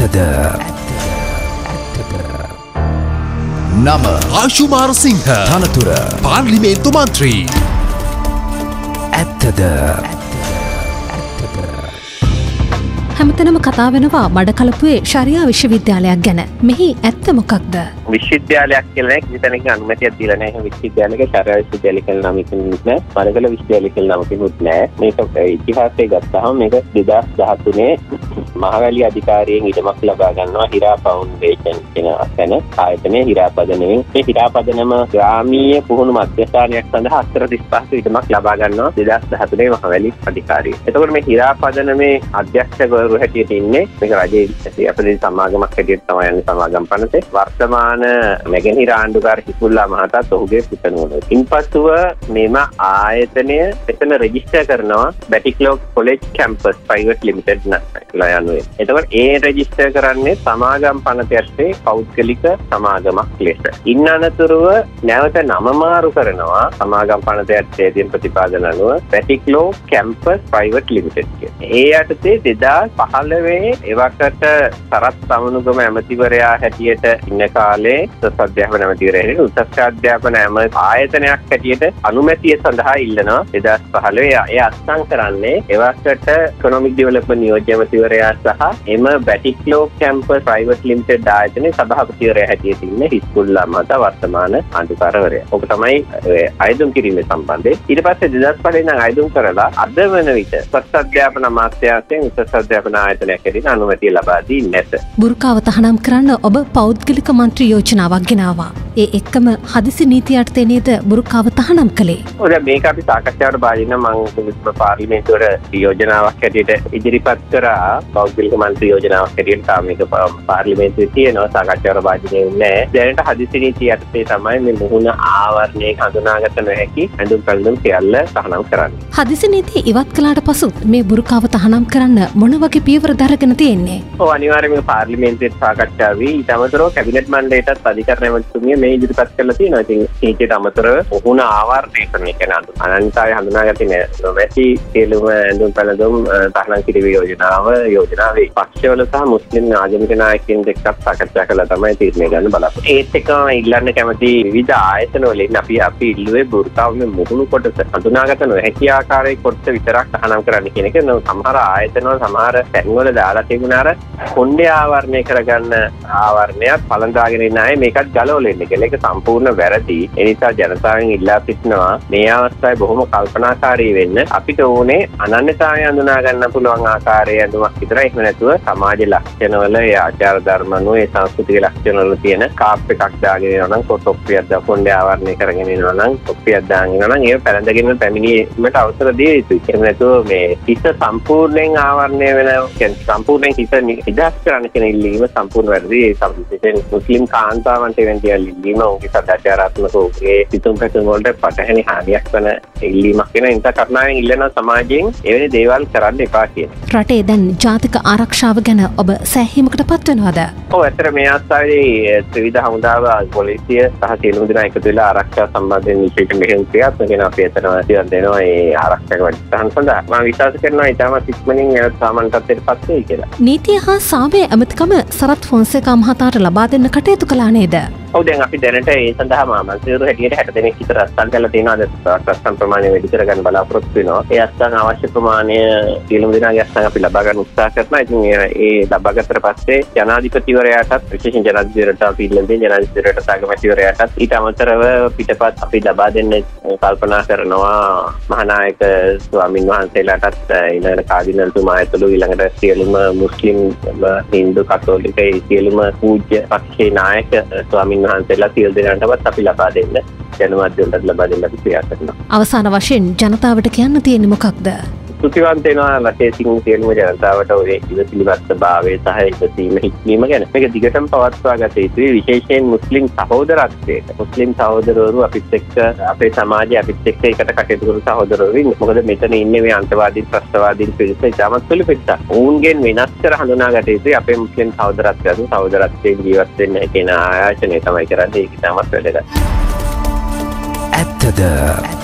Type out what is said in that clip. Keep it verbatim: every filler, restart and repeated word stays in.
ඇත්තද නම ආශුමාර සිංහ තනතුර පාර්ලිමේන්තු මන්ත්‍රී ඇත්තද හැමතැනම කතා වෙනවා බඩකලපුවේ ශරියා විශ්වවිද්‍යාලයක් ගැන. මෙහි ඇත්ත මොකක්ද? විශ්වවිද්‍යාලයක් කියලා කිසි තැනක අනුමැතියක් දීලා නැහැ. විශ්වවිද්‍යාලයක ශරියා විශ්වවිද්‍යාලය කියලා නමකිනුත් නැහැ. බඩකල විශ්වවිද්‍යාලය කියලා නමකිනුත් නැහැ. මේක ඉතිහාසයේ ගත්තාම මේක දෙදාස් දහතුනේ මහවැලි අධිකාරියෙන් ඉඩමක් ලබා ගන්නවා හිරා ෆවුන්ඩේෂන් කියන අතන ආයතනයේ හිරාපදනමෙන්. මේ හිරාපදනම ග්‍රාමීය පුහුණු මධ්‍යස්ථානයක් සඳහා අස්තර තිස් පහක ඉඩමක් ලබා ගන්නවා දෙදාස් දහතුනේ මහවැලි අධිකාරිය. එතකොට මේ හිරාපදනමේ අධ්‍යක්ෂකවරු හැටියට ඉන්නේ මේක රජයේ අපේ සමාගමක් හැටියට තමයි යන්නේ සමාගම් පනතේ. වර්තමාන නැගෙනහිර ආණ්ඩුකාර හිස්බුල්ලා මහතාත් ඔහුගේ පුතණුවනේ. ඉන්පසුව මෙම ආයතනය එතන රෙජිස්ටර් කරනවා Batticaloa college campus private limited නලා යනුවෙන්. එතකොට ඒ රෙජිස්ටර් කරන්නේ සමාගම් පනතේ ඇත්තේ පෞද්ගලික සමාගමක් ලෙස. ඉන්න අනතුරුව නැවත නම මාරු කරනවා සමාගම් පනතේ ඇත්තේ තියෙන ප්‍රතිපාදන අනුව බැටික්ලෝ කැම්පස් ප්‍රයිවට් ලිමිටඩ් කියලා. ඒ යටතේ දෙදාස් පහළොවේ එවකට සරත් සමනුගම ඇමතිවරයා හැටියට ඉන්න කාලේ උසස් අධ්‍යාපන ඇමතිවරයා උසස් අධ්‍යාපන ඇම ආයතනයක් හැටියට අනුමැතිය සඳහා ඉල්ලනවා දෙදාස් පහළොවේ. ඒ අත්සන් කරන්නේ එවකට ඉකොනොමික් ඩෙවලොප්මන්ට් නියෝජ්‍ය ඇමතිවරයා සහ එම බැටික්ලෝ කැම්පස් ප්‍රයිවට් ලිමිටඩ් ආයතනයේ සභාපතිවරයා හැටියට ඉන්න හිස්බුල්ලා මහතා වර්තමාන ආණ්ඩුකාරවරයා. ඔබ තමයි අයදුම් කිරීමේ සම්බන්ධයෙන්. ඊට පස්සේ දෙදාස් පහේ ඉඳන් අයදුම් කරලා අද වන විට උසස් අධ්‍යාපන අමාත්‍යාංශයෙන් උසස් අධ්‍යාපන ආයතනයක් හැටියට අනුමැතිය ලබා දී නැත. බුරුකාව තහනම් කරන්න ඔබ පෞද්ගලික මන්ත්‍රී යෝජනාවක් ගෙනාවා. ඒ එක්කම හදිසි නීති යටතේ නේද බුරුකාව තහනම් කළේ? ඔය මේක අපි සාකච්ඡාවට බාගෙන මම පාර්ලිමේන්තුවට යෝජනාවක් හැටියට ඉදිරිපත් කරා. පෞද්ගලික මන්ත්‍රී යෝජනාවක් හැටියට තාම මේක පාර්ලිමේන්තුවේ තියෙනවා. සාකච්ඡාවට බාගෙන්නේ නැහැ. දැනට හදිසි නීති යටතේ තමයි මේ මුහුණ ආවරණය හඳුනාගත නොහැකි ඇඳුම් පැළඳුම් සියල්ල තහනම් කරන්නේ. හදිසි නීති ඉවත් කළාට පසු මේ බුරුකාව තහනම් කරන්න මොන වගේ පියවර දරගෙන තියෙන්නේ? ඔව් අනිවාර්යයෙන්ම පාර්ලිමේන්තුවේ සාකච්ඡා වී ඊට අමතරව කැබිනට් මණ්ඩලයටත් අධිකරණ ඇමතිතුමිය මේ ඉදිරිපත් කරලා තියෙනවා. ඉතින් ඒකේට අමතරව මුහුණ ආවරණය කරන එක නඳුන අනන්තය හඳුනාගත්තේ නොමැති සියලුම ඇඳුම් පැළඳුම් තහනම් කිරීමේ යෝජනාව යෝජනාවේ පක්ෂවල සහ මුස්ලිම් ආගමික නායකයින් එක්ක සාකච්ඡා කළා තමයි තීරණය ගන්න බලාපොරොත්තු. ඒත් එක්කම ඉල්ලන්න කැමති විවිධ ආයතන වලින් අපි අපි ඉල්ලුවේ බුර්කාවේ මුහුණු කොටස හඳුනාගත නොහැකි ආකාරයේ කොටස විතරක් තහනම් කරන්න කියන එක. සමහර ආයතනවල සමහර තැන්වල දාලා තිබුණා අර කොණ්ඩේ ආවරණය කරගන්න ආවරණයක් පළඳාගෙන ඉන්න අය මේකත් ගලවලා ඉන්නේ කියලා. ඒක සම්පූර්ණ වැරදි. ඒ නිසා ජනතාවෙන් ඉල්ලා සිටිනවා මේ අවස්ථාවේ බොහොම කල්පනාකාරී වෙන්න. අපිට ඕනේ අනන්‍යතාවය හඳුනා ගන්න පුළුවන් ආකාරයේ ඇඳුමක් විතරයි. එහෙම නැතුව සමාජ ලක්ෂණවල ඒ ආචාර ධර්මනෝ ඒ සංස්කෘතික ලක්ෂණවල තියෙන කාප් එකක් දාගෙන යනවා නම් කොටොප්පියක් දා කොණ්ඩේ ආවරණය කරගෙන ඉනවා නම් කොප්පියක් දාගෙන ඉනවා නම් ඒක පැලඳගෙන පැමිණීමට අවසර දිය යුතුයි. එහෙම නැතුව මේ හිත සම්පූර්ණයෙන් ආවරණය වෙන කියන්නේ සම්පූර්ණයෙන් හිත නිදහස් කරන්න කියන ඉල්ලීම සම්පූර්ණ වැරදි. ඒ සම්පූර්ණ මුස්ලිම් කාන්තාවන්ට වෙන දියල් ඉල්ලීම ඔවුන්ගේ සදාචාරාත්මක ඔවුන්ගේ සිතුම් පැතුම් වලට පටහැනි හානියක් වන ඉල්ලීමක් වෙන නිසා කරුණාවෙන් ඉල්ලන සමාජයෙන් එවැනි දේවල් කරන්න එපා කියන. රටේ දැන් ජාතික ආරක්ෂාව ගැන ඔබ සෑහීමකට පත් වෙනවද? ඔව් ඇත්තට මේ අවස්ථාවේ ත්‍රිවිධ හමුදාව පොලිසිය සහ සියලුම දෙනා එකතු වෙලා ආරක්ෂා සම්බන්ධයෙන් විශේෂ මෙහෙයුම් ක්‍රියාත්මක වෙනවා. අපි එතන සියන් දෙනවා ඒ ආරක්ෂක වැඩසටහන සඳහා. මම විශ්වාස කරනවා ඉතාමත් ඉක්මනින් එන සාමාන්‍ය තත්ත්වයට පත් වෙයි කියලා. නීතිය හා සාමය ඇමතිකම සරත් ෆොන්සේකා මහතාට ලබා දෙන්න කටයුතු කළා නේද? ඔව් දැන් අපි දැනට ඒ සඳහා මාමන්ත්‍රීවරු හැටියට හැට දෙනෙක් විතර අත්සන් කරලා තියෙනවා. අද අත්සන් ප්‍රමාණය වැඩි කරගන්න බලාපොරොත්තු වෙනවා. ඒ අත්සන් අවශ්‍ය ප්‍රමාණය සියලුම දෙනාගේ අත්සන් අපි ලබා ගන්න උත්සාහ කරනවා. ඉතින් ඒ ලබා ගත්තට පස්සේ ජනාධිපතිවරයාටත් විශේෂයෙන් ජනාධිපතිවරයාට අපි ඉල්ලන දේ ජනාධිපතිවරයාට අගමැතිවරයාටත් ඊට අමතරව පිටපත් අපි ලබා දෙන්න කල්පනා කරනවා. මහානායක ස්වාමින් වහන්සේලාටත් ඊළඟට කාදිනල්තුමා ඇතුළු ඊළඟට සියලුම මුස්ලිම් හින්දු කතෝලික සියලුම පූජ්‍ය පක්ෂේ නායක ස්වාමින් වහන්සේලා සියලු දෙනාටවත් අපි ලබා දෙන්න ජනමාධ්‍යවලට ලබා දෙන්න අපි ක්‍රියා කරනවා. අවසාන වශයෙන් ජනතාවට කියන්න තියෙන්නේ මොකක්ද? සුතිවන්ත වෙනවා රටේ සිංහ සියලුම ජනතාවට ඔය ඉවසිලිමත් භාවය සහ ඉවසීම හික්මීම ගැන. මේක දිගටම පවත්වා ගත යුතුයි. විශේෂයෙන් මුස්ලිම් සහෝදරත්වයට. මුස්ලිම් සහෝදරවරු අපිත් එක්ක අපේ සමාජයේ අපිත් එක්ක එකට කටයුතු කරන සහෝදරවරු ඉන්නේ. මොකද මෙතන ඉන්නේ මේ අන්තවාදී ත්‍රස්තවාදී පිරිස ඉතාමත් සුළු පිරිසක්. ඔවුන්ගෙන් වෙනස් කර හඳුනා ගත යුතුයි. අපේ මුස්ලිම් සහෝදරත්වයන් සහෝදරත්වයෙන් ජීවත් වෙන්න කියන ආයාචනය තමයි කරන්නේ. ඒක ඉතාමත් වැදගත්. ඇත්තද